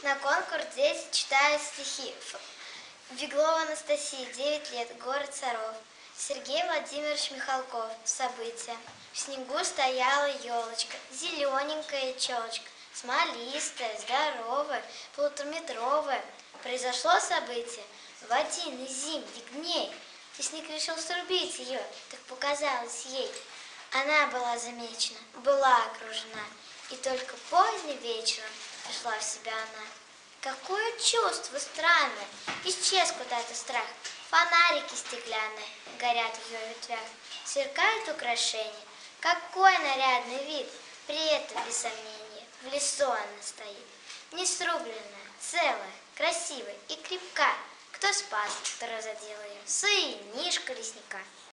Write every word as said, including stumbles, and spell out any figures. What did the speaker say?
На конкурс дети читают стихи. Беглова Анастасия, девять лет, город Саров. Сергей Владимирович Михалков. События. В снегу стояла елочка, зелененькая челочка, смолистая, здоровая, полутораметровая. Произошло событие в один из зимних дней. Лесник решил срубить ее, так показалось ей. Она была замечена, была окружена, и только поздним вечером пришла в себя она. Какое чувство странное! Исчез куда-то страх. Фонарики стеклянные горят в ее ветвях, сверкают украшения. Какой нарядный вид! При этом, без сомнения, в лесу она стоит. Не срубленная, целая, красивая и крепка. Кто спас, кто разодел ее? Сынишка лесника.